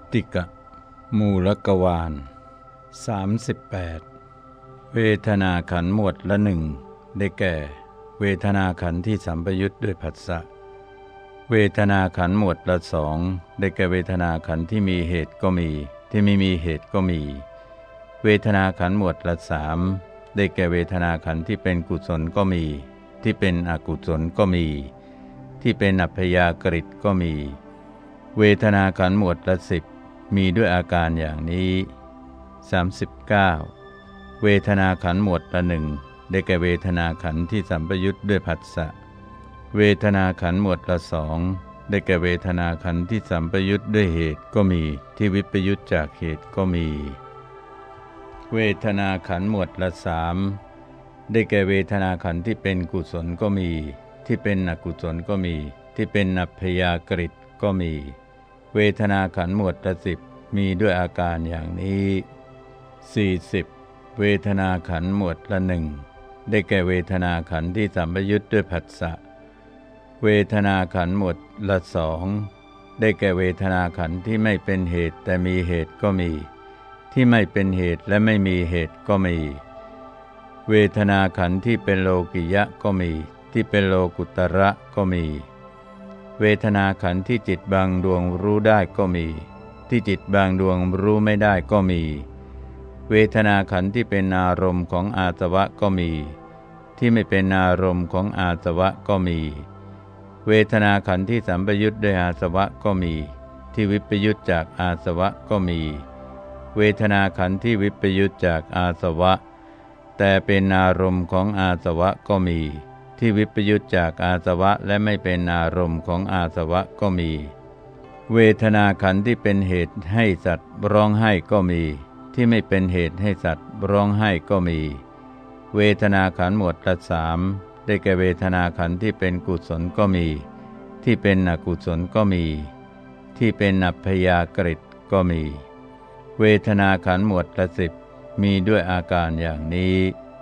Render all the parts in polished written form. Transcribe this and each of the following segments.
ติกะมูลกวาล38เวทนาขันธ์หมวดละหนึ่งได้แก่เวทนาขันธ์ที่สัมปยุตด้วยผัสสะเวทนาขันธ์หมวดละสองได้แก่เวทนาขันธ์ที่มีเหตุก็มีที่ไม่มีเหตุก็มีเวทนาขันธ์หมวดละสามได้แก่เวทนาขันธ์ที่เป็นกุศลก็มีที่เป็นอกุศลก็มีที่เป็นอัพยากฤิก็มีเวทนาขันธ์หมวดละสิบมีด้วยอาการอย่างนี้39เวทนาขันธ์หมวดละหนึ่งได้แก่เวทนาขันธ์ที่สัมปยุตด้วยผัสสะเวทนาขันธ์หมวดละสองได้แก่เวทนาขันธ์ที่สัมปยุตด้วยเหตุก็มีที่วิปยุตจากเหตุก็มีเวทนาขันธ์หมวดละสามได้แก่เวทนาขันธ์ที่เป็นกุศลก็มีที่เป็นอกุศลก็มีที่เป็นอัพยากฤิก็มีเวทนาขันธ์หมวดละสิบมีด้วยอาการอย่างนี้40เวทนาขันธ์หมวดละหนึ่งได้แก่เวทนาขันธ์ที่สัมปยุตด้วยผัสสะเวทนาขันธ์หมวดละสองได้แก่เวทนาขันธ์ที่ไม่เป็นเหตุแต่มีเหตุก็มีที่ไม่เป็นเหตุและไม่มีเหตุก็มีเวทนาขันธ์ที่เป็นโลกิยะก็มีที่เป็นโลกุตระก็มีเวทนาขันธ์ที่จิตบางดวงรู้ได้ก็มีที่จิตบางดวงรู้ไม่ได้ก็มีเวทนาขันธ์ที่เป็นอารมณ์ของอาสวะก็มีที่ไม่เป็นอารมณ์ของอาสวะก็มีเวทนาขันธ์ที่สัมปยุตด้วยอาสวะก็มีที่วิปยุตจากอาสวะก็มีเวทนาขันธ์ที่วิปยุตจากอาสวะแต่เป็นอารมณ์ของอาสวะก็มีที่วิปยุตจากอาสวะและไม่เป็นอารมณ์ของอาสวะก็มีเวทนาขันธ์ที่เป็นเหตุให้สัตว์ร้องไห้ก็มีที่ไม่เป็นเหตุให้สัตว์ร้องไห้ก็มีเวทนาขันธ์หมวดละสามได้แก่เวทนาขันธ์ที่เป็นกุศลก็มีที่เป็นอกุศลก็มีที่เป็นอัพยากฤิก็มีเวทนาขันธ์หมวดละสิบมีด้วยอาการอย่างนี้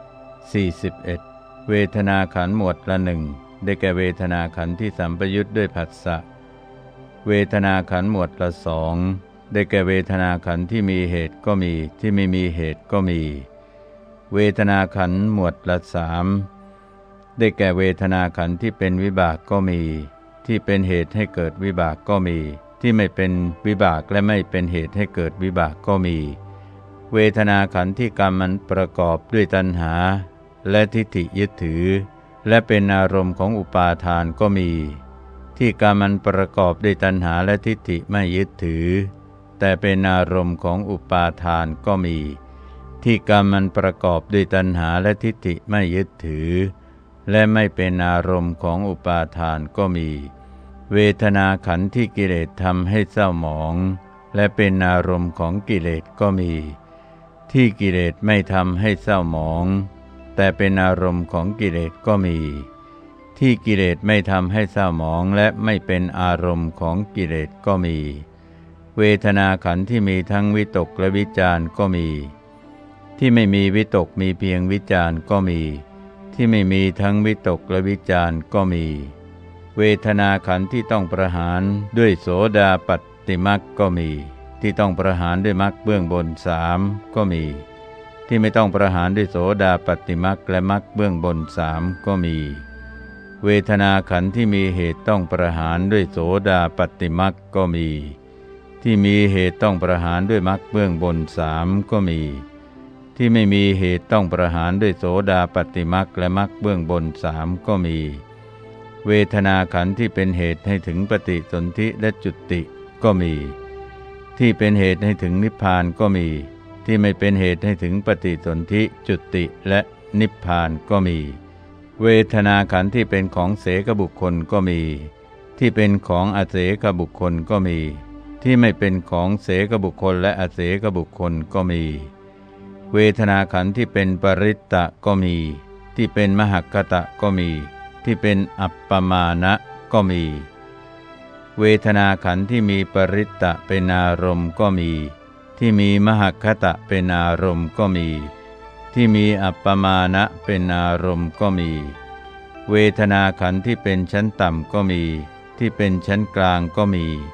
41เวทนาขันธ์หมวดละหนึ่งได้แก่เวทนาขันธ์ที่สัมปยุตด้วยผัสสะเวทนาขันธ์หมวดละสองได้แก่เวทนาขันธ์ที่มีเหตุก็มีที่ไม่มีเหตุก็มีเวทนาขันธ์หมวดละสามได้แก่เวทนาขันธ์ที่เป็นวิบากก็มีที่เป็นเหตุให้เกิดวิบากก็มีที่ไม่เป็นวิบากและไม่เป็นเหตุให้เกิดวิบากก็มีเวทนาขันธ์ที่กรรมมันประกอบด้วยตัณหาและทิฏฐิยึดถือและเป็นอารมณ์ของอุปาทานก็มีที่กรรมมันประกอบด้วยตัณหาและทิฏฐิไม่ยึดถือแต่เป็นอารมณ์ของอุปาทานก็มีที่กรรมมันประกอบด้วยตัณหาและทิฏฐิไม่ยึดถือและไม่เป็นอารมณ์ของอุปาทานก็มีเวทนาขันธ์ที่กิเลสทำให้เศร้าหมองและเป็นอารมณ์ของกิเลสก็มีที่กิเลสไม่ทำให้เศร้าหมองแต่เป็นอารมณ์ของกิเลสก็มีที่กิเลสไม่ทำให้เศร้าหมองและไม่เป็นอารมณ์ของกิเลสก็มีเวทนาขันธ์ที่มีทั้งวิตกและวิจารก็มีที่ไม่มีวิตกมีเพียงวิจารก็มีที่ไม่มีทั้งวิตกและวิจารก็มีเวทนาขันธ์ที่ต้องประหารด้วยโสดาปัตติมรรคก็มีที่ต้องประหารด้วยมรรคเบื้องบนสามก็มีที่ไม่ต้องประหารด้วยโสดาปัตติมรรคและมรรคเบื้องบนสามก็มีเวทนาขันธ์ที่มีเหตุต้องประหารด้วยโสดาปัตติมรรคก็มีที่มีเหตุต้องประหารด้วยมรรคเบื้องบนสามก็มีที่ไม่มีเหตุต้องประหารด้วยโสดาปัตติมรรคและมรรคเบื้องบนสามก็มีเวทนาขันธ์ที่เป็นเหตุให้ถึงปฏิสนธิและจุติก็มีที่เป็นเหตุให้ถึงนิพพานก็มีที่ไม่เป็นเหตุให้ถึงปฏิสนธิจุติและนิพพานก็มีเวทนาขันธ์ที่เป็นของเสกบุคคลก็มีที่เป็นของอเสกบุคคลก็มีที่ไม่เป็นของเสกบุคคลและอเสกบุคคลก็มีเวทนาขันธ์ที่เป็นปริตตะก็มีที่เป็นมหัคคตะก็มีที่เป็นอัปปมานะก็มีเวทนาขันธ์ที่มีปริตตะเป็นอารมณ์ก็มีที่มีมหัคคตะเป็นอารมณ์ก็มีที่มีอัปปมานะเป็นอารมณ์ก็มีเวทนาขันธ์ที่เป็นชั้นต่ำก็มีที่เป็นชั้นกลางก็มี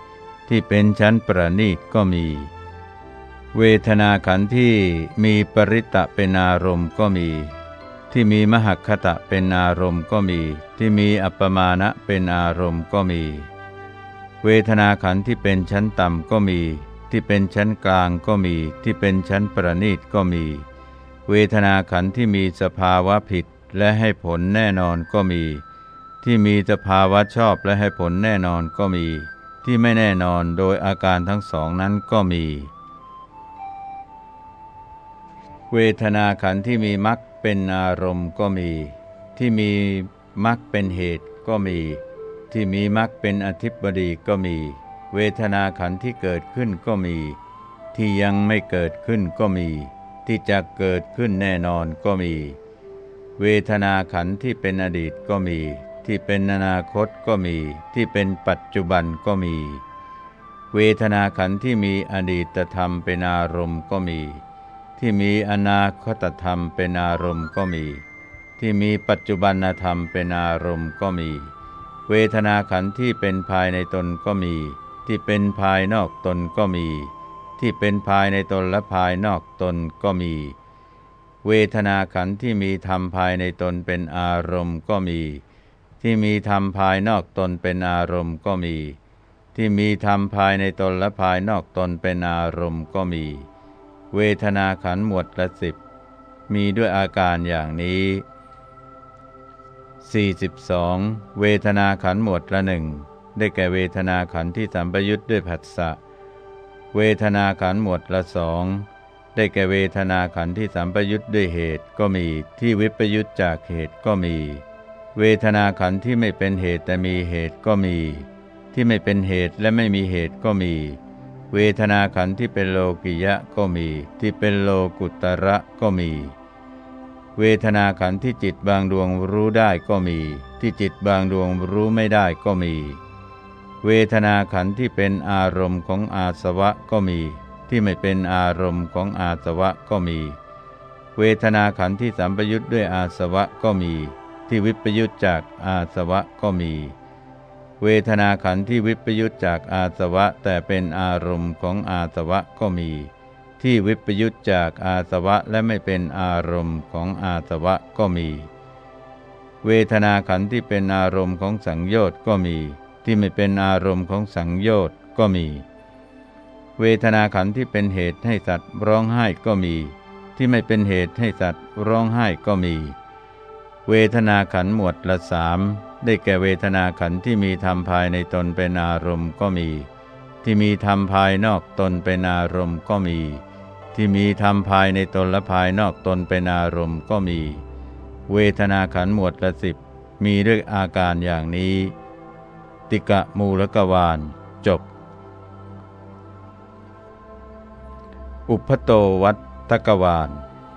ที่เป็นชั้นประณีตก็มีเวทนาขันธ์ที่มีปริตะเป็นอารมณ์ก็มีที่มีมหคตะเป็นอารมณ์ก็มีที่มีอัปปมานะเป็นอารมณ์ก็มีเวทนาขันธ์ที่เป็นชั้นต่ำก็มีที่เป็นชั้นกลางก็มีที่เป็นชั้นประณีตก็มีเวทนาขันธ์ที่มีสภาวะผิดและให้ผลแน่นอนก็มีที่มีสภาวะชอบและให้ผลแน่นอนก็มีที่ไม่แน่นอนโดยอาการทั้งสองนั้นก็มีเวทนาขันธ์ที่มีมรรคเป็นอารมณ์ก็มีที่มีมรรคเป็นเหตุก็มีที่มีมรรคเป็นอธิปดีก็มีเวทนาขันธ์ที่เกิดขึ้นก็มีที่ยังไม่เกิดขึ้นก็มีที่จะเกิดขึ้นแน่นอนก็มีเวทนาขันธ์ที่เป็นอดีตก็มีที่เป็นอนาคตก็มีที่เป็นปัจจุบันก็มีเวทนาขันธ์ที่มีอดีตธรรมเป็นอารมณ์ก็มีที่มีอนาคตธรรมเป็นอารมณ์ก็มีที่มีปัจจุบันธรรมเป็นอารมณ์ก็มีเวทนาขันธ์ที่เป็นภายในตนก็มีที่เป็นภายนอกตนก็มีที่เป็นภายในตนและภายนอกตนก็มีเวทนาขันธ์ที่มีธรรมภายในตนเป็นอารมณ์ก็มีที่มีธรรมภายนอกตนเป็นอารมณ์ก็มีที่มีธรรมภายในตนและภายนอกตนเป็นอารมณ์ก็มีเวทนาขันธ์หมวดละ10มีด้วยอาการอย่างนี้42เวทนาขันธ์หมวดละหนึ่งได้แก่เวทนาขันธ์ที่สัมปยุทธ์ด้วยผัสสะเวทนาขันธ์หมวดละสองได้แก่เวทนาขันธ์ที่สัมปยุทธ์ด้วยเหตุก็มีที่วิปยุทธจากเหตุก็มีเวทนาขันธ์ที่ไม่เป็นเหตุแต่มีเหตุก็มีที่ไม่เป็นเหตุและไม่มีเหตุก็มีเวทนาขันธ์ที่เป็นโลกิยะก็มีที่เป็นโลกุตระก็มีเวทนาขันธ์ที่จิตบางดวงรู้ได้ก็มีที่จิตบางดวงรู้ไม่ได้ก็มีเวทนาขันธ์ที่เป็นอารมณ์ของอาสวะก็มีที่ไม่เป็นอารมณ์ของอาสวะก็มีเวทนาขันธ์ที่สัมปยุทธ์ด้วยอาสวะก็มีที่วิปยุทธจากอาสวะก็มีเวทนาขันธ์ที่วิปยุทธจากอาสวะแต่เป็นอารมณ์ของอาสวะก็มีที่วิปยุทธจากอาสวะและไม่เป็นอารมณ์ของอาสวะก็มีเวทนาขันธ์ที่เป็นอารมณ์ของสังโยชน์ก็มีที่ไม่เป็นอารมณ์ของสังโยชน์ก็มีเวทนาขันธ์ที่เป็นเหตุให้สัตว์ร้องไห้ก็มีที่ไม่เป็นเหตุให้สัตว์ร้องไห้ก็มีเวทนาขันธ์หมวดละสามได้แก่เวทนาขันธ์ที่มีธรรมภายในตนเป็นอารมณ์ก็มีที่มีธรรมภายนอกตนเป็นอารมณ์ก็มีที่มีธรรมภายในตนและภายนอกตนเป็นอารมณ์ก็มีเวทนาขันธ์หมวดละ10มีด้วยอาการอย่างนี้ติกะมูลกวาลจบอุปโตวัตตกวาล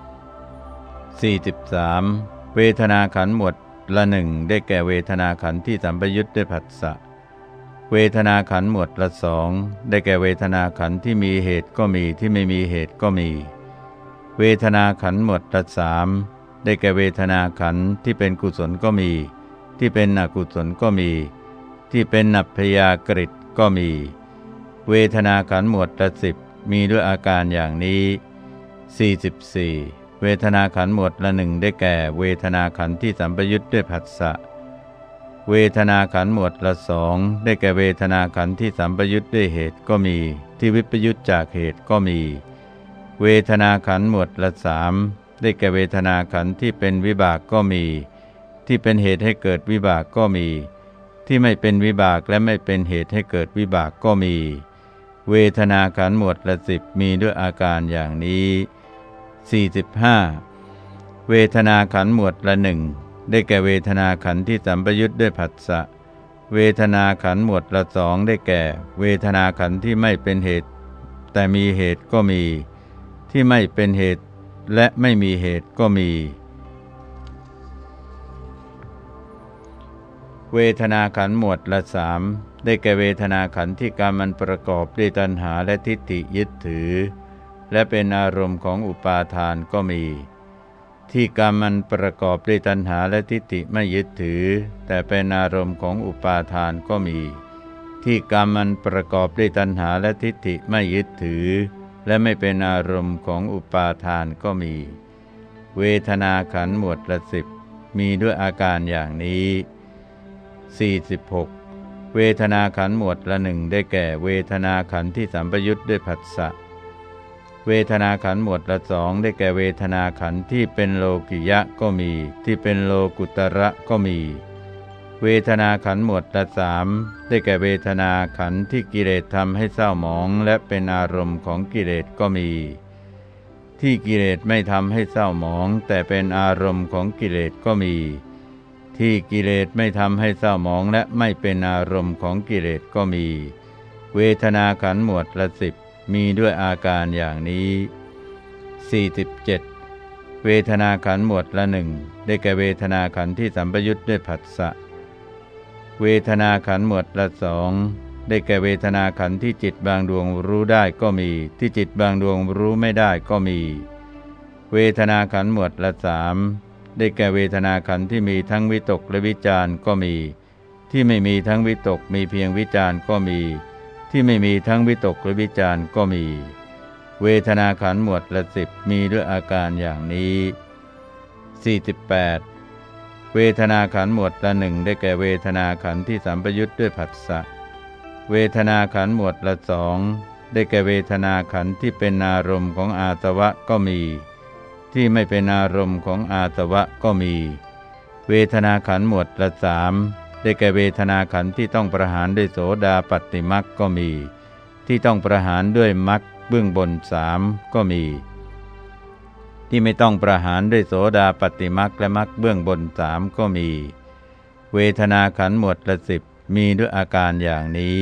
43เวทนาขันธ์หมวดละหนึ่งได้แก่เวทนาขันธ์ที่สัมปยุทธ์ด้วยผัสสะเวทนาขันธ์หมวดละสองได้แก่เวทนาขันธ์ที่มีเหตุก็มีที่ไม่มีเหตุก็มีเวทนาขันธ์หมวดละสามได้แก่เวทนาขันธ์ที่เป็นกุศลก็มีที่เป็นอกุศลก็มีที่เป็นอัพยากฤิก็มีเวทนาขันธ์หมวดละ10มีด้วยอาการอย่างนี้44เวทนาขันธ์หมวดละหนึ่งได้แก่เวทนาขันธ์ที่สัมปยุทธ์ด้วยผัสสะเวทนาขันธ์หมวดละสองได้แก่เวทนาขันธ์ที่สัมปยุทธ์ด้วยเหตุก็มีที่วิปยุทธจากเหตุก็มีเวทนาขันธ์หมวดละสามได้แก่เวทนาขันธ์ที่เป็นวิบากก็มีที่เป็นเหตุให้เกิดวิบากก็มีที่ไม่เป็นวิบากและไม่เป็นเหตุให้เกิดวิบากก็มีเวทนาขันธ์หมวดละ10มีด้วยอาการอย่างนี้45เวทนาขันธ์หมวดละหนึ่งได้แก่เวทนาขันธ์ที่สัมปยุทธ์ด้วยผัสสะเวทนาขันธ์หมวดละสองได้แก่เวทนาขันธ์ที่ไม่เป็นเหตุแต่มีเหตุก็มีที่ไม่เป็นเหตุและไม่มีเหตุก็มีเวทนาขันธ์หมวดละสามได้แก่เวทนาขันธ์ที่กรรมมันประกอบด้วยตัณหาและทิฏฐิยึดถือและเป็นอารมณ์ของอุปาทานก็มีที่กรรมมันประกอบด้วยตัณหาและทิฏฐิไม่ยึดถือแต่เป็นอารมณ์ของอุปาทานก็มีทที่กรรมมันประกอบด้วยตัณหาและทิฏฐิไม่ยึดถือและไม่เป็นอารมณ์ของอุปาทานก็มีเวทนาขันธ์หมวดละ10มีด้วยอาการอย่างนี้46เวทนาขันธ์หมวดละ1ได้แก่เวทนาขันธ์ที่สัมปยุตด้วยผัสสะเวทนาขันธ์หมวดละ2ได้แก่เวทนาขันธ์ที่เป็นโลกิยะก็มีที่เป็นโลกุตระก็มีเวทนาขันธ์หมวดละ3ได้แก่เวทนาขันธ์ที่กิเลสทำให้เศร้าหมองและเป็นอารมณ์ของกิเลสก็มีที่กิเลสไม่ทำให้เศร้าหมองแต่เป็นอารมณ์ของกิเลสก็มีที่กิเลสไม่ทำให้เศร้าหมองและไม่เป็นอารมณ์ของกิเลสก็มีเวทนาขันธ์หมวดละ10มีด้วยอาการอย่างนี้47เวทนาขันธ์หมวดละ1ได้แก่เวทนาขันธ์ที่สัมปยุตด้วยผัสสะเวทนาขันธ์หมวดละ2ได้แก่เวทนาขันธ์ที่จิตบางดวงรู้ได้ก็มีที่จิตบางดวงรู้ไม่ได้ก็มีเวทนาขันธ์หมวดละ3ได้แก่เวทนาขันธ์ที่มีทั้งวิตกและวิจารณ์ก็มีที่ไม่มีทั้งวิตกมีเพียงวิจารณ์ก็มีที่ไม่มีทั้งวิตกและวิจารณ์ก็มีเวทนาขันธ์หมวดละ10มีด้วยอาการอย่างนี้48เวทนาขันธ์หมวดละ1ได้แก่เวทนาขันธ์ที่สัมปยุตด้วยผัสสะเวทนาขันธ์หมวดละ2ได้แก่เวทนาขันธ์ที่เป็นอารมณ์ของอาสวะก็มีที่ไม่เป็นอารมณ์ของอาสวะก็มีเวทนาขันธ์หมวดละ3ได้แก่เวทนาขันธ์ที่ต้องประหารด้วยโสดาปัตติมรรคก็มีที่ต้องประหารด้วยมรรคเบื้องบน3ก็มีที่ไม่ต้องประหารด้วยโสดาปัตติมรรคและมรรคเบื้องบน3ก็มีเวทนาขันธ์หมวดละ10มีด้วยอาการอย่างนี้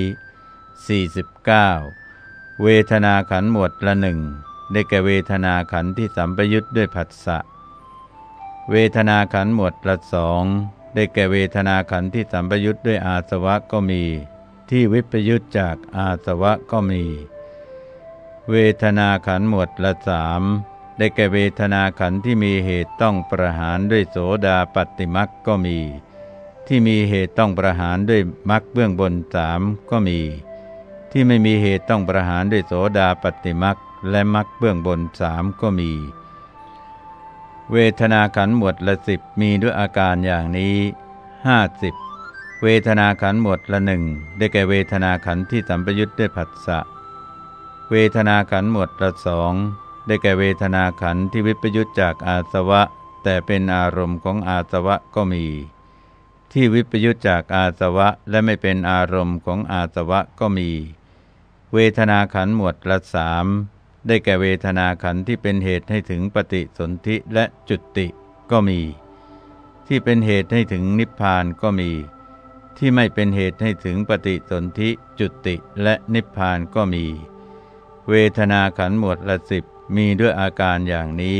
49เวทนาขันธ์หมวดละ1ได้แก่เวทนาขันธ์ที่สัมปยุตด้วยผัสสะเวทนาขันธ์หมวดละ2ได้แก่เวทนาขันธ์ที่สัมปยุตด้วยอาสวะก็มีที่วิปยุตจากอาสวะก็มีเวทนาขันธ์หมวดละ3ได้แก่เวทนาขันธ์ที่มีเหตุต้องประหารด้วยโสดาปัตติมรรคก็มีที่มีเหตุต้องประหารด้วยมรรคเบื้องบน3ก็มีที่ไม่มีเหตุต้องประหารด้วยโสดาปัตติมรรคและมรรคเบื้องบน3ก็มีเวทนาขันธ์หมวดละ10มีด้วยอาการอย่างนี้50เวทนาขันธ์หมวดละ1ได้แก่เวทนาขันธ์ที่สัมปยุตด้วยผัสสะเวทนาขันธ์หมวดละ2ได้แก่เวทนาขันธ์ที่วิปยุตจากอาสวะแต่เป็นอารมณ์ของอาสวะก็มีที่วิปยุตจากอาสวะและไม่เป็นอารมณ์ของอาสวะก็มีเวทนาขันธ์หมวดละ3ได้แก่เวทนาขันธ์ที่เป็นเหตุให้ถึงปฏิสนธิและจุติก็มีที่เป็นเหตุให้ถึงนิพพานก็มีที่ไม่เป็นเหตุให้ถึงปฏิสนธิจุติและนิพพานก็มีเวทนาขันธ์หมวดละ10มีด้วยอาการอย่างนี้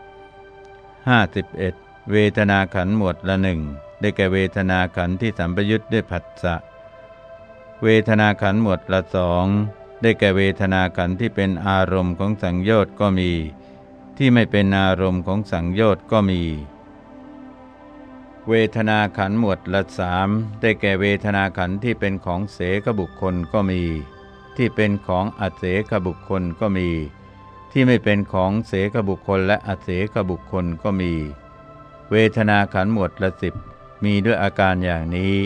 51เวทนาขันธ์หมวดละ1ได้แก่เวทนาขันธ์ที่สัมปยุตด้วยผัสสะเวทนาขันธ์หมวดละ2ได้แก่เวทนาขันธ์ที่เป็นอารมณ์ของสังโยชน์ก็มีที่ไม่เป็นอารมณ์ของสังโยชน์ก็มีเวทนาขันธ์หมวดละ3ได้แก่เวทนาขันธ์ที่เป็นของเสขบุคคลก็มีที่เป็นของอเสขบุคคลก็มีที่ไม่เป็นของเสขบุคคลและอเสขบุคคลก็มีเวทนาขันธ์หมวดละ10มีด้วยอาการอย่างนี้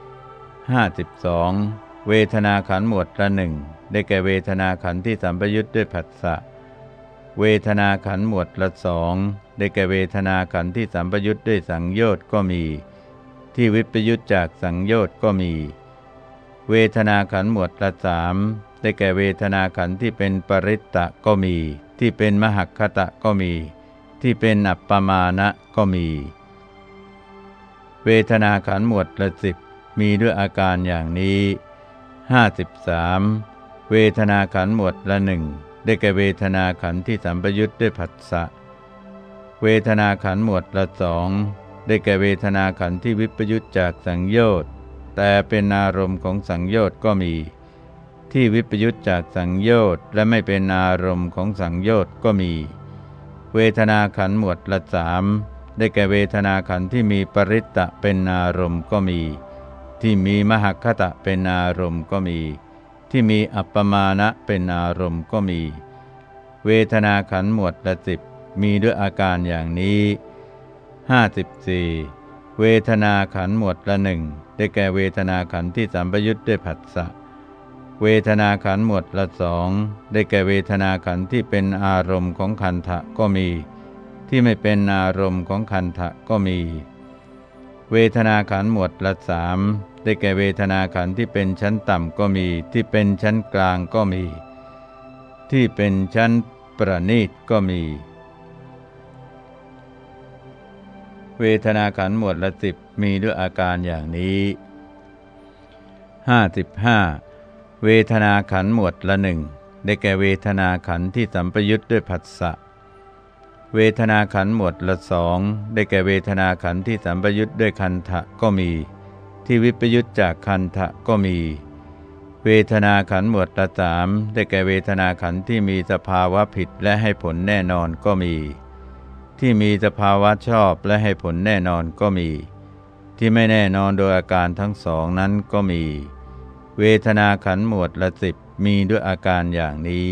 52เวทนาขันธ์หมวดละ1ได้แก่เวทนาขันธ์ที่สัมปยุตด้วยผัสสะเวทนาขันธ์หมวดละ2ได้แก่เวทนาขันธ์ที่สัมปยุตด้วยสังโยชน์ก็มีที่วิปยุตจากสังโยชน์ก็มีเวทนาขันธ์หมวดละ3ได้แก่เวทนาขันธ์ที่เป็นปริตตะก็มีที่เป็นมหัคคตะก็มีที่เป็นอัปปมานะก็มีเวทนาขันธ์หมวดละ10มีด้วยอาการอย่างนี้53เวทนาขันธ์หมวดละ1ได้แก่เวทนาขันธ์ที่สัมปยุตด้วยผัสสะเวทนาขันธ์หมวดละ2ได้แก่เวทนาขันธ์ที่วิปยุตจากสังโยชน์แต่เป็นอารมณ์ของสังโยชน์ก็มีที่วิปยุตจากสังโยชน์และไม่เป็นอารมณ์ของสังโยชน์ก็มีเวทนาขันธ์หมวดละ3ได้แก่เวทนาขันธ์ที่มีปริตตะเป็นอารมณ์ก็มีทที่มีมหคตะเป็นอารมณ์ก็มีที่มีอัปปมานะเป็นอารมณ์ก็มีเวทนาขันธ์หมวดละสิบมีด้วยอาการอย่างนี้54เวทนาขันธ์หมวดละหนึ่งได้แก่เวทนาขันธ์ที่สัมปยุทธ์ด้วยผัสสะเวทนาขันธ์หมวดละสองได้แก่เวทนาขันธ์ที่เป็นอารมณ์ของขันธะก็มีที่ไม่เป็นอารมณ์ของขันธะก็มีเวทนาขันธ์หมวดละสามได้แก่เวทนาขันธ์ที่เป็นชั้นต่ำก็มีที่เป็นชั้นกลางก็มีที่เป็นชั้นประณีตก็มีเวทนาขันธ์หมวดละสิบมีด้วยอาการอย่างนี้55เวทนาขันธ์หมวดละหนึ่งได้แก่เวทนาขันธ์ที่สัมปยุทธ์ด้วยผัสสะเวทนาขันธ์หมวดละสองได้แก่เวทนาขันธ์ที่สัมปยุทธ์ด้วยคันธะก็มีที่วิปยุทธจากคันธะก็มีเวทนาขันธ์หมวดละสามได้แก่เวทนาขันธ์ที่มีสภาวะผิดและให้ผลแน่นอนก็มีที่มีสภาวะชอบและให้ผลแน่นอนก็มีที่ไม่แน่นอนโดยอาการทั้งสองนั้นก็มีเวทนาขันธ์หมวดละสิบมีด้วยอาการอย่างนี้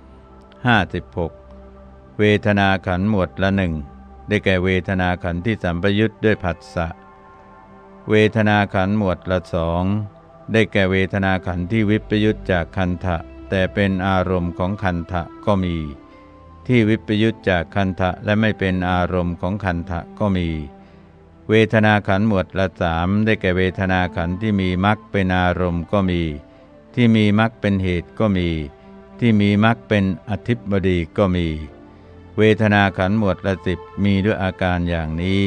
56เวทนาขันธ์หมวดละหนึ่งได้แก่เวทนาขันธ์ที่สัมปยุทธ์ด้วยผัสสะเวทนาขันธ์หมวดละสองได้แก่เวทนาขันธ์ที่วิปยุทธจากคันธะแต่เป็นอารมณ์ของคันธะก็มีที่วิปยุทธจากคันธะและไม่เป็นอารมณ์ของคันธะก็มีเวทนาขันธ์หมวดละสามได้แก่เวทนาขันธ์ที่มีมรรคเป็นอารมณ์ก็มีที่มีมรรคเป็นเหตุก็มีที่มีมรรคเป็นอธิบดีก็มีเวทนาขันธ์หมวดละสิบมีด้วยอาการอย่างนี้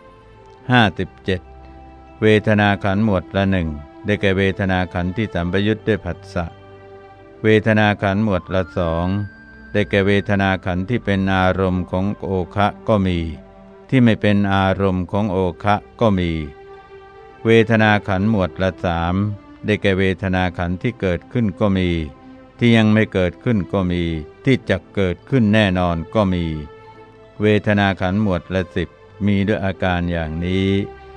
57เวทนาขันธ์หมวดละหนึ่งได้แก่เวทนาขันธ์ที่สัมปยุทธ์ด้วยผัสสะเวทนาขันธ์หมวดละสองได้แก่เวทนาขันธ์ที่เป็นอารมณ์ของโอคะก็มีที่ไม่เป็นอารมณ์ของโอคะก็มีเวทนาขันธ์หมวดละสามได้แก่เวทนาขันธ์ที่เกิดขึ้นก็มีที่ยังไม่เกิดขึ้นก็มีที่จะเกิดขึ้นแน่นอนก็มีเวทนาขันธ์หมวดละสิบมีด้วยอาการอย่างนี้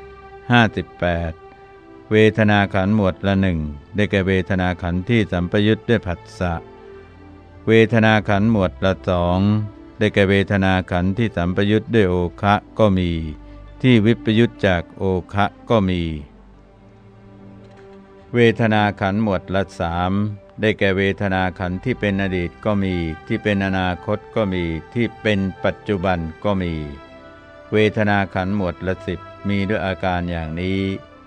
58เวทนาขันธ์หมวดละหนึ่งได้แก่เวทนาขันธ์ที่สัมปยุทธ์ด้วยผัสสะเวทนาขันธ์หมวดละสองได้แก่เวทนาขันธ์ที่สัมปยุทธ์ด้วยโอคะก็มีที่วิปยุทธจากโอคะก็มีเวทนาขันธ์หมวดละสามได้แก่เวทนาขันธ์ที่เป็นอดีตก็มีที่เป็นอนาคตก็มีที่เป็นปัจจุบันก็มีเวทนาขันธ์หมวดละสิบมีด้วยอาการอย่างนี้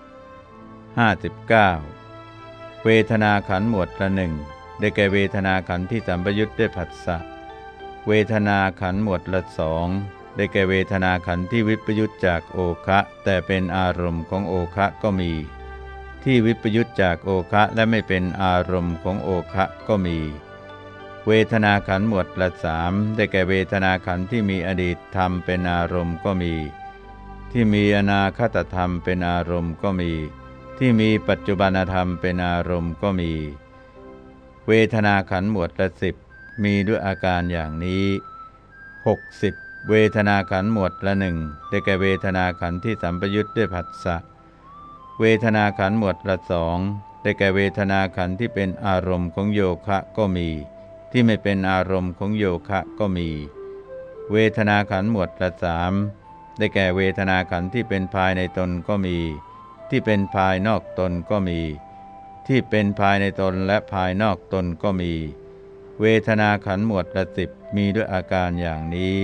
59เวทนาขันธ์หมวดละหนึ่งได้แก่เวทนาขันธ์ที่สัมปยุทธ์ด้วยผัสสะเวทนาขันธ์หมวดละสองได้แก่เวทนาขันธ์ที่วิปยุทธจากโอคะแต่เป็นอารมณ์ของโอคะก็มีที่วิปยุทธจากโอคะและไม่เป็นอารมณ์ของโอคะก็มีเวทนาขันธ์หมวดละสามได้แก่เวทนาขันธ์ที่มีอดีตธรรมเป็นอารมณ์ก็มีที่มีอนาคตธรรมเป็นอารมณ์ก็มีที่มีปัจจุบันธรรมเป็นอารมณ์ก็มีเวทนาขันธ์หมวดละสิบมีด้วยอาการอย่างนี้60เวทนาขันธ์หมวดละหนึ่งได้แก่เวทนาขันธ์ที่สัมปยุทธ์ด้วยผัสสะเวทนาขันธ์หมวดละสองได้แก่เวทนาขันธ์ที่เป็นอารมณ์ของโยคะก็มีที่ไม่เป็นอารมณ์ของโยคะก็มีเวทนาขันธ์หมวดละสามได้แก่เวทนาขันธ์ที่เป็นภายในตนก็มีที่เป็นภายนอกตนก็มีที่เป็นภายในตนและภายนอกตนก็มีเวทนาขันธ์หมวดละสิบมีด้วยอาการอย่างนี้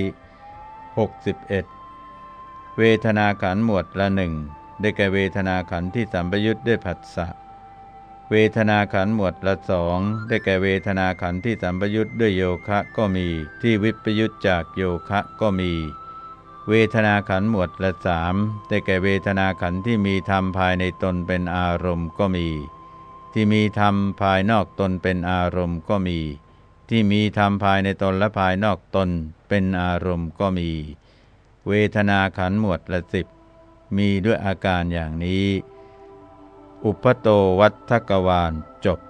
61เวทนาขันธ์หมวดละหนึ่งได้แก่เวทนาขันธ์ที่สัมปยุทธ์ด้วยผัสสะเวทนาขันธ์หมวดละสองได้แก่เวทนาขันธ์ที่สัมปยุทธ์ด้วยโยคะก็มีที่วิปยุทธจากโยคะก็มีเวทนาขันธ์หมวดละสามได้แก่เวทนาขันธ์ที่มีธรรมภายในตนเป็นอารมณ์ก็มีที่มีธรรมภายนอกตนเป็นอารมณ์ก็มีที่มีธรรมภายในตนและภายนอกตนเป็นอารมณ์ก็มีเวทนาขันธ์หมวดละสิบมีด้วยอาการอย่างนี้อุปโตวัฏฐกวาลจบ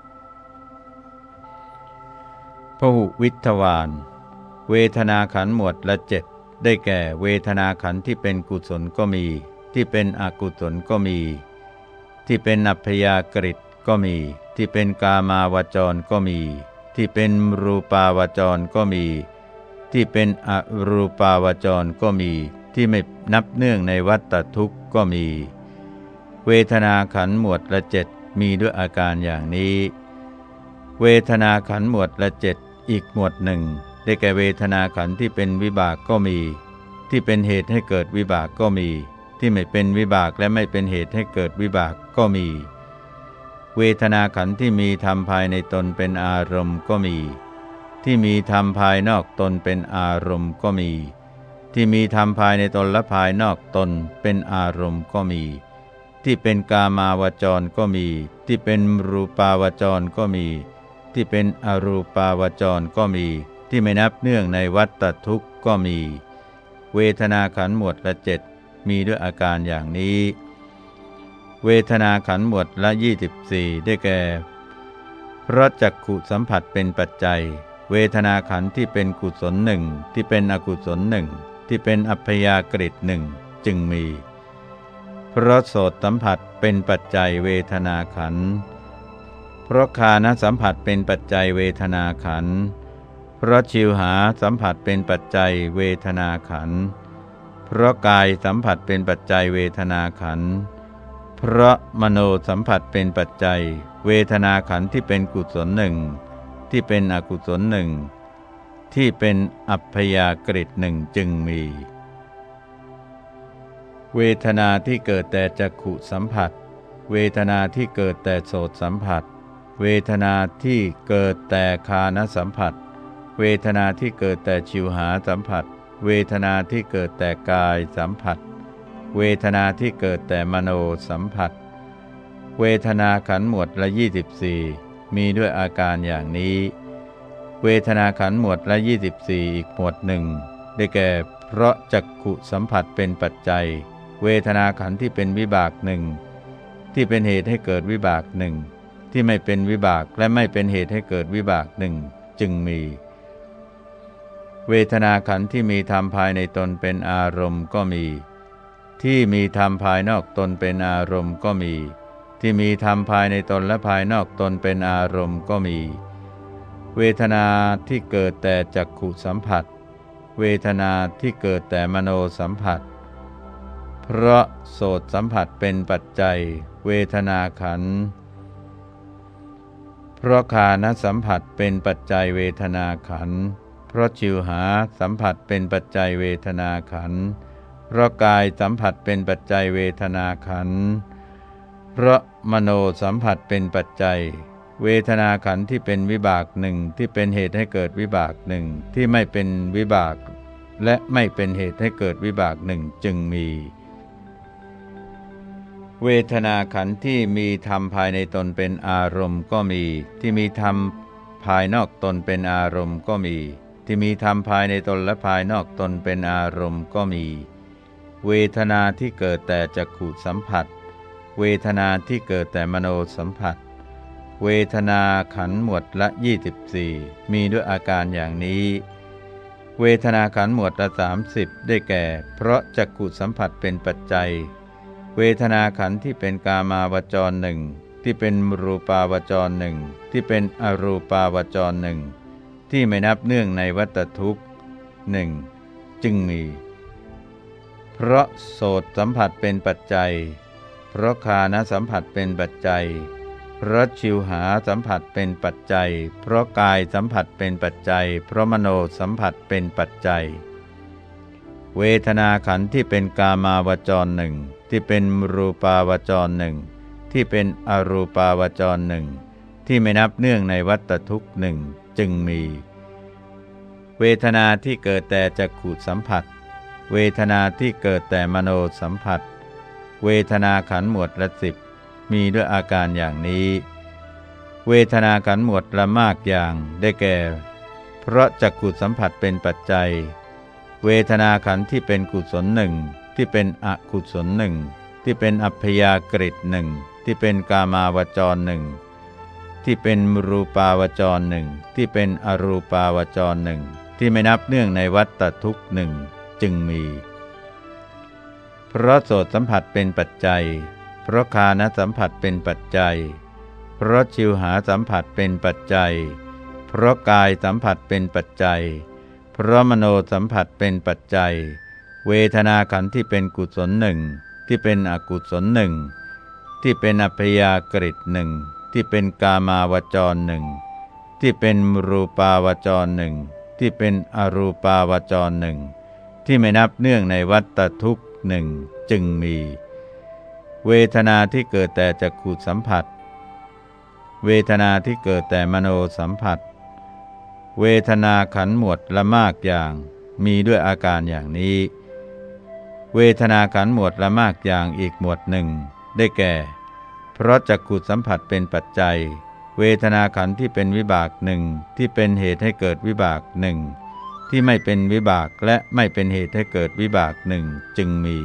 พหุวิทธวาลเวทนาขันธ์หมวดละเจ็ดได้แก่เวทนาขันธ์ที่เป็นกุศลก็มีที่เป็นอกุศลก็มีที่เป็นอัพยากฤิก็มีที่เป็นกามาวจรก็มีที่เป็นรูปาวจรก็มีที่เป็นอรูปาวจรก็มีที่ไม่นับเนื่องในวัฏฏทุกข์ก็มีเวทนาขันธ์หมวดละเจ็ดมีด้วยอาการอย่างนี้เวทนาขันธ์หมวดละเจ็ดอีกหมวดหนึ่งได้แก่เวทนาขันธ์ที่เป็นวิบากก็มีที่เป็นเหตุให้เกิดวิบากก็มีที่ไม่เป็นวิบากและไม่เป็นเหตุให้เกิดวิบากก็มีเวทนาขันธ์ที่มีธรรมภายในตนเป็นอารมณ์ก็มีที่มีธรรมภายนอกตนเป็นอารมณ์ก็มีที่มีธรรมภายในตนและภายนอกตนเป็นอารมณ์ก็มีที่เป็นกามาวจรก็มีที่เป็นรูปาวจรก็มีที่เป็นอรูปาวจรก็มีที่ไม่นับเนื่องในวัฏฏทุกข์ก็มีเวทนาขันธ์หมวดละเจ็ดมีด้วยอาการอย่างนี้เวทนาขันธ์หมวดละ24ได้แก่เพราะจักขุสัมผัสเป็นปัจจัยเวทนาขันธ์ที่เป็นกุศลหนึ่งที่เป็นอกุศลหนึ่งที่เป็นอัพยากฤิหนึ่งจึงมีเพราะโสตสัมผัสเป็นปัจจัยเวทนาขันธ์เพราะฆานสัมผัสเป็นปัจจัยเวทนาขันธ์เพราะชิวหาสัมผัสเป็นปัจจัยเวทนาขันธ์เพราะกายสัมผัสเป็นปัจจัยเวทนาขันธ์เพราะมโนสัมผัสเป็นปัจจัยเวทนาขันธ์ที่เป็นกุศลหนึ่งที่เป็นอกุศลหนึ่งที่เป็นอัพยากฤิหนึ่งจึงมีเวทนาที่เกิดแต่จักขุสัมผัสเวทนาที่เกิดแต่โสตสัมผัสเวทนาที่เกิดแต่ฆานสัมผัสเวทนาที่เกิดแต่ชิวหาสัมผัสเวทนาที่เกิดแต่กายสัมผัสเวทนาที่เกิดแต่มโนสัมผัสเวทนาขันธ์หมวดละ24มีด้วยอาการอย่างนี้เวทนาขันธ์หมวดละ24อีกหมวดหนึ่งได้แก่เพราะจักขุสัมผัสเป็นปัจจัยเวทนาขันธ์ที่เป็นวิบากหนึ่งที่เป็นเหตุให้เกิดวิบากหนึ่งที่ไม่เป็นวิบากและไม่เป็นเหตุให้เกิดวิบากหนึ่งจึงมีเวทนาขันธ์ที่มีธรรมภายในตนเป็นอารมณ์ก็มีที่มีธรรมภายนอกตนเป็นอารมณ์ก็มีที่มีธรรมภายในตนและภายนอกตนเป็นอารมณ์ก็มีเวทนาที่เกิดแต่จักขุสัมผัสเวทนาที่เกิดแต่มโนสัมผัสเพราะโสตสัมผัสเป็นปัจจัยเวทนาขันธ์เพราะฆานสัมผัสเป็นปัจจัยเวทนาขันธ์เพราะชิวหาสัมผัสเป็นปัจจัยเวทนาขันธ์เพราะกายสัมผัสเป็นปัจจัยเวทนาขันธ์เพราะมโนสัมผัสเป็นปัจจัยเวทนาขันธ์ที่เป็นวิบากหนึ่งที่เป็นเหตุให้เกิดวิบากหนึ่งที่ไม่เป็นวิบากและไม่เป็นเหตุให้เกิดวิบากหนึ่งจึงมีเวทนาขันธ์ที่มีธรรมภายในตนเป็นอารมณ์ก็มีที่มีธรรมภายนอกตนเป็นอารมณ์ก็มีที่มีธรรมภายในตนและภายนอกตนเป็นอารมณ์ก็มีเวทนาที่เกิดแต่จักขุสัมผัสเวทนาที่เกิดแต่มโนสัมผัสเวทนาขันธ์หมวดละ24มีด้วยอาการอย่างนี้เวทนาขันธ์หมวดละ30ได้แก่เพราะจักขุสัมผัสเป็นปัจจัยเวทนาขันธ์ที่เป็นกามาวจรหนึ่งที่เป็นรูปาวจรหนึ่งที่เป็นอรูปาวจรหนึ่งที่ไม่นับเนื่องในวัฏทุกข์หนึ่งจึงมีเพราะโสตสัมผัสเป็นปัจจัยเพราะฆานสัมผัสเป็นปัจจัยเพราะชิวหาสัมผัสเป็นปัจจัยเพราะกายสัมผัสเป็นปัจจัยเพราะมโนสัมผัสเป็นปัจจัยเวทนาขันธ์ที่เป็นกามาวจรหนึ่งที่เป็นรูปาวจรหนึ่งที่เป็นอรูปาวจรหนึ่งที่ไม่นับเนื่องในวัฏทุกข์หนึ่งจึงมีเวทนาที่เกิดแต่จักขุสัมผัสเวทนาที่เกิดแต่มโนสัมผัสเวทนาขันธ์หมวดละ10มีด้วยอาการอย่างนี้เวทนาขันธ์หมวดละมากอย่างได้แก่เพราะจักขุสัมผัสเป็นปัจจัยเวทนาขันธ์ที่เป็นกุศลหนึ่งที่เป็นอกุศลหนึ่งที่เป็นอัพยากฤิหนึ่งที่เป็นกามาวจรหนึ่งที่เป็นรูปาวจรหนึ่งที่เป็นอรูปาวจรหนึ่งที่ไม่นับเนื่องในวัฏทุกข์หนึ่งจึงมีเพราะโสตสัมผัสเป็นปัจจัยเพราะคานสัมผัสเป็นปัจจัยเพราะชิวหาสัมผัสเป็นปัจจัยเพราะกายสัมผัสเป็นปัจจัยเพราะมโนสัมผัสเป็นปัจจัยเวทนาขันธ์ที่เป็นกุศลหนึ่งที่เป็นอกุศลหนึ่งที่เป็นอัพยากฤิหนึ่งที่เป็นกามาวจรหนึ่งที่เป็นรูปาวจรหนึ่งที่เป็นอรูปาวจรหนึ่งที่ไม่นับเนื่องในวัฏฏทุกข์หนึ่งจึงมีเวทนาที่เกิดแต่จักขุสัมผัสเวทนาที่เกิดแต่มโนสัมผัสเวทนาขันธ์หมวดละมากอย่างมีด้วยอาการอย่างนี้เวทนาขันธ์หมวดละมากอย่างอีกหมวดหนึ่งได้แก่เพราะจักขุสัมผัสเป็นปัจจัยเวทนาขันธ์ที่เป็นวิบากหนึ่งที่เป็นเหตุให้เกิดวิบากหนึ่งที่ไม่เป็นวิบากและไม่เป็นเหตุให้เกิดวิบากหนึ่งจึงมี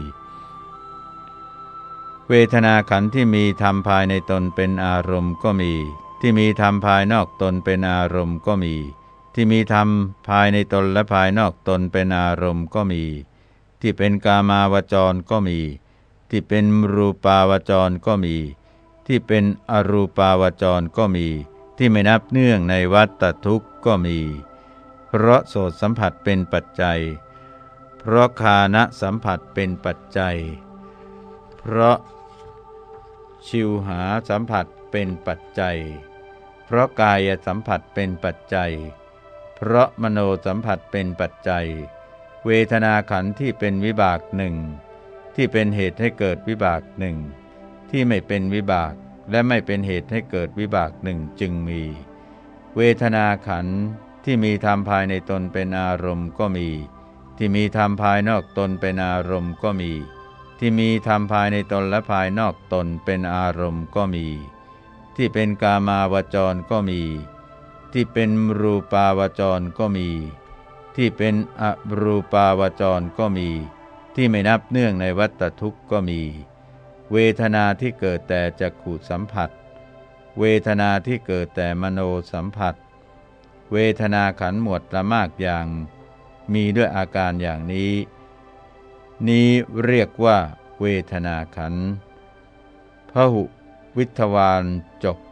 เวทนาขันธ์ที่มีธรรมภายในตนเป็นอารมณ์ก็มีที่มีธรรมภายนอกตนเป็นอารมณ์ก็มีที่มีธรรมภายในตนและภายนอกตนเป็นอารมณ์ก็มีที่เป็นกามาวจรก็มีที่เป็นรูปาวจรก็มีที่เป็นอรูปาวจรก็มีที่ไม่นับเนื่องในวัฏฏทุกข์ก็มีเพราะโสตสัมผัสเป็นปัจจัยเพราะคานะสัมผัสเป็นปัจจัยเพราะชิวหาสัมผัสเป็นปัจจัยเพราะกายสัมผัสเป็นปัจจัยเพราะมโนสัมผัสเป็นปัจจัยเวทนาขันธ์ที่เป็นวิบากหนึ่งที่เป็นเหตุให้เกิดวิบากหนึ่งที่ไม่เป็นวิบากและไม่เป็นเหตุให้เกิดวิบากหนึ่งจึงมีเวทนาขันธ์ที่มีธรรมภายในตนเป็นอารมณ์ก็มีที่มีธรรมภายนอกตนเป็นอารมณ์ก็มีที่มีธรรมภายในตนและภายนอกตนเป็นอารมณ์ก็มีที่เป็นกามาวจรก็มีที่เป็นรูปาวจรก็มีที่เป็นอรูปาวจรก็มีที่ไม่นับเนื่องในวัฏฏทุกข์ก็มีเวทนาที่เกิดแต่จักขุสัมผัสเวทนาที่เกิดแต่มโนสัมผัสเวทนาขันธ์หมวดละมากอย่างมีด้วยอาการอย่างนี้เรียกว่าเวทนาขันธ์พหุวิทวารจบ